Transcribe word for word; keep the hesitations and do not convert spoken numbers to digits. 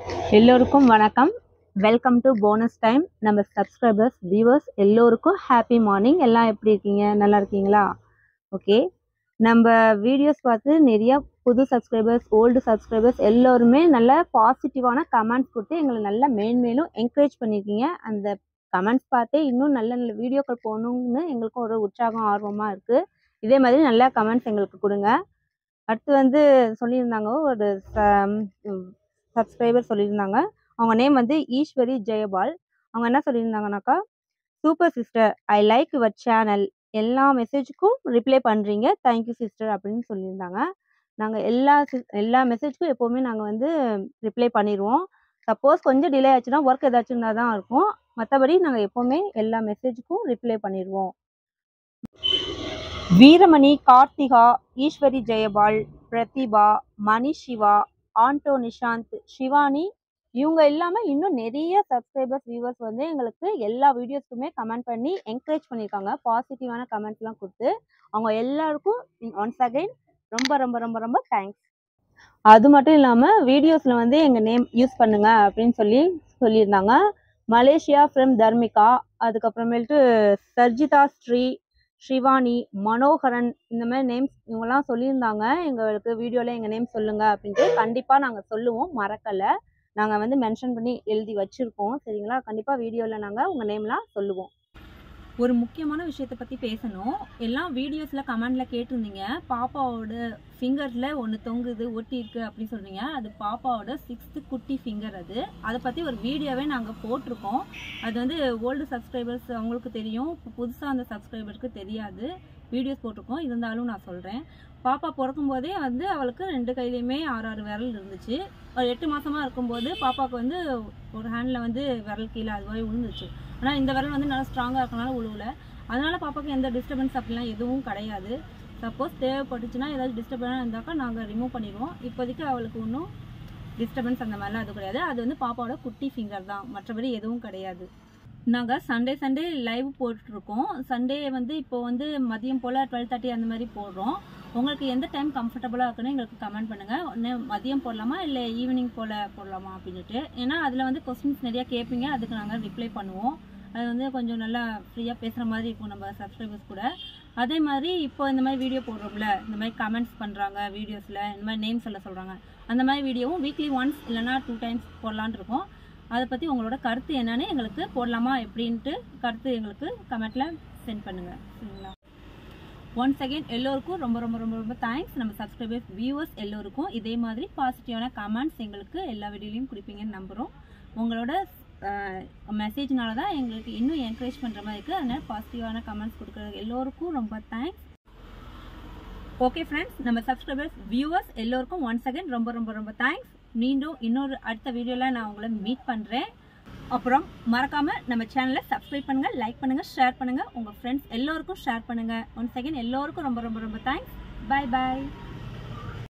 எல்லோருக்கும் வணக்கம். Welcome to bonus time. நம்ம சப்ஸ்கிரைபர்ஸ் வியூவர்ஸ் எல்லோருக்கும் ஹாப்பி மார்னிங். எல்லாம் எப்படி இருக்கீங்க? நல்லா இருக்கீங்களா? ஓகே, நம்ம வீடியோஸ் பார்த்து நிறைய புது சப்ஸ்கிரைபர்ஸ், ஓல்டு சப்ஸ்கிரைபர்ஸ் எல்லோருமே நல்ல பாசிட்டிவான கமெண்ட்ஸ் கொடுத்து எங்களை நல்லா மேன்மேலும் என்கரேஜ் பண்ணியிருக்கீங்க. அந்த கமெண்ட்ஸ் பார்த்தே இன்னும் நல்ல நல்ல வீடியோக்கள் போகணும்னு எங்களுக்கும் ஒரு உற்சாகம் ஆர்வமாக இருக்குது. இதே மாதிரி நல்ல கமெண்ட்ஸ் எங்களுக்கு கொடுங்க. அடுத்து வந்து சொல்லியிருந்தாங்க, ஒரு சப்ஸ்கிரைபர் சொல்லியிருந்தாங்க. அவங்க நேம் வந்து ஈஸ்வரி ஜெயபால். அவங்க என்ன சொல்லியிருந்தாங்கனாக்கா, super sister, I like your channel, எல்லா மெசேஜுக்கும் ரிப்ளை பண்ணுறீங்க, தேங்க்யூ சிஸ்டர் அப்படின்னு சொல்லியிருந்தாங்க. நாங்கள் எல்லா எல்லா மெசேஜுக்கும் எப்போவுமே நாங்கள் வந்து ரிப்ளை பண்ணிடுவோம். சப்போஸ் கொஞ்சம் டிலே ஆச்சுன்னா ஒர்க் ஏதாச்சும் இருந்தால் தான் இருக்கும். மற்றபடி நாங்கள் எப்போவுமே எல்லா மெசேஜுக்கும் ரிப்ளை பண்ணிடுவோம். வீரமணி, கார்த்திகா, ஈஸ்வரி ஜெயபால், பிரதிபா, மணி சிவா, ஆண்டோ நிஷாந்த், சிவானி, இவங்க இல்லாமல் இன்னும் நிறைய சப்ஸ்கிரைபர்ஸ் வியூவர்ஸ் வந்து எங்களுக்கு எல்லா வீடியோஸ்க்குமே கமெண்ட் பண்ணி என்கரேஜ் பண்ணியிருக்காங்க. பாசிட்டிவான கமெண்ட்ஸ்லாம் கொடுத்து அவங்க எல்லாருக்கும் ஒன்ஸ் அகைன் ரொம்ப ரொம்ப ரொம்ப ரொம்ப தேங்க்ஸ். அது மட்டும் இல்லாமல் வீடியோஸில் வந்து எங்கள் நேம் யூஸ் பண்ணுங்க அப்படின்னு சொல்லி சொல்லியிருந்தாங்க. மலேசியா ஃப்ரம் தர்மிகா, அதுக்கப்புறமேல்ட்டு சர்ஜிதா ஸ்ரீ, ஸ்ரீவாணி, மனோகரன், இந்த மாதிரி நேம்ஸ் இவங்கெல்லாம் சொல்லியிருந்தாங்க. எங்களுக்கு வீடியோவில் எங்கள் நேம் சொல்லுங்கள் அப்படின்ட்டு. கண்டிப்பாக நாங்கள் சொல்லுவோம், மறக்கலை. நாங்கள் வந்து மென்ஷன் பண்ணி எழுதி வச்சுருக்கோம், சரிங்களா? கண்டிப்பாக வீடியோவில் நாங்கள் உங்கள் நேம்லாம் சொல்லுவோம். ஒரு முக்கியமான விஷயத்தை பற்றி பேசணும். எல்லாம் வீடியோஸில் கமெண்டில் கேட்டிருந்தீங்க, பாப்பாவோட ஃபிங்கரில் ஒன்று தொங்குது, ஒட்டி இருக்கு அப்படின்னு சொல்கிறீங்க. அது பாப்பாவோட சிக்ஸ்த்து குட்டி ஃபிங்கர். அது அதை பற்றி ஒரு வீடியோவே நாங்கள் போட்டிருக்கோம். அது வந்து ஓல்டு சப்ஸ்கிரைபர்ஸ் அவங்களுக்கு தெரியும், புதுசாக அந்த சப்ஸ்கிரைபருக்கு தெரியாது. வீடியோஸ் போட்டிருக்கோம், இருந்தாலும் நான் சொல்கிறேன். பாப்பா பிறக்கும் போதே வந்து அவளுக்கு ரெண்டு கையிலையுமே ஆறு ஆறு விரல் இருந்துச்சு. ஒரு எட்டு மாதமாக இருக்கும்போது பாப்பாவுக்கு வந்து ஒரு ஹேண்டில் வந்து விரல் கீழே அது மாதிரி விழுந்துச்சு. ஆனால் இந்த விரல் வந்து நல்லா ஸ்ட்ராங்காக இருக்கனால உழுவலை. அதனால் பாப்பாவுக்கு எந்த டிஸ்டர்பன்ஸ் அப்படிலாம் எதுவும் கிடையாது. சப்போஸ் தேவைப்பட்டுச்சுன்னா ஏதாவது டிஸ்டர்பன்ஸாக இருந்தாக்கா நாங்கள் ரிமூவ் பண்ணிடுவோம். இப்போதைக்கு அவளுக்கு ஒன்றும் டிஸ்டர்பன்ஸ் அந்த மாதிரிலாம் எதுவும் கிடையாது. அது வந்து பாப்பாவோட குட்டி ஃபிங்கர் தான், மற்றபடி எதுவும் கிடையாது. நாங்கள் சண்டே சண்டே லைவ் போட்டுருக்கோம். சண்டே வந்து இப்போ வந்து மதியம் போல் டுவெல் தேர்ட்டி அந்த மாதிரி போடுறோம். உங்களுக்கு எந்த டைம் கம்ஃபர்டபுளாக இருக்குன்னு எங்களுக்கு கமெண்ட் பண்ணுங்கள். ஒன்று மதியம் போடலாமா இல்லை ஈவினிங் போல் போடலாமா அப்படின்ட்டு. ஏன்னா அதில் வந்து கொஸ்டின்ஸ் நிறையா கேட்பீங்க, அதுக்கு நாங்கள் ரிப்ளை பண்ணுவோம். அது வந்து கொஞ்சம் நல்லா ஃப்ரீயாக பேசுகிற மாதிரி இருக்கும் நம்ம சப்ஸ்கிரைபர்ஸ் கூட. அதே மாதிரி இப்போ இந்த மாதிரி வீடியோ போடுறோம்ல, இந்த மாதிரி கமெண்ட்ஸ் பண்ணுறாங்க வீடியோஸில், இந்த மாதிரி நேம் சொல்ல சொல்கிறாங்க, அந்த மாதிரி வீடியோவும் வீக்லி ஒன்ஸ் இல்லைனா டூ டைம்ஸ் போடலான் இருக்கோம். அதை பற்றி உங்களோட கருத்து என்னன்னு எங்களுக்கு போடலாமா எப்படின்ட்டு கருத்து எங்களுக்கு கமெண்ட்டில் சென்ட் பண்ணுங்கள், சரிங்களா? ஒன்ஸ் அகெயின் எல்லோருக்கும் ரொம்ப ரொம்ப ரொம்ப ரொம்ப தேங்க்ஸ். நம்ம சப்ஸ்கிரைபர்ஸ் வியூவர்ஸ் எல்லோருக்கும் இதே மாதிரி பாசிட்டிவான கமெண்ட்ஸ் எங்களுக்கு எல்லா வீடியோலையும் கொடுப்பீங்கன்னு நம்புகிறோம். உங்களோட மெசேஜ்னால தான் எங்களுக்கு இன்னும் என்கரேஜ் பண்ணுற மாதிரி இருக்குது. அதனால் பாசிட்டிவான கமெண்ட்ஸ் கொடுக்குறது எல்லோருக்கும் ரொம்ப தேங்க்ஸ். ஓகே ஃப்ரெண்ட்ஸ், நம்ம சப்ஸ்கிரைபர்ஸ் வியூவர்ஸ் எல்லோருக்கும் ஒன்ஸ் அகெயின் ரொம்ப ரொம்ப ரொம்ப தேங்க்ஸ். மீண்டும் இன்னொரு அடுத்த வீடியோவில் நான் உங்களை மீட் பண்ணுறேன். அப்புறம் மறக்காமல் நம்ம சேனலை சப்ஸ்கிரைப் பண்ணுங்கள், லைக் பண்ணுங்கள், ஷேர் பண்ணுங்கள், உங்கள் ஃப்ரெண்ட்ஸ் எல்லோருக்கும் ஷேர் பண்ணுங்கள். ஒன்ஸ் அகெயின் எல்லோருக்கும் ரொம்ப ரொம்ப ரொம்ப தேங்க்ஸ். பாய் பாய்.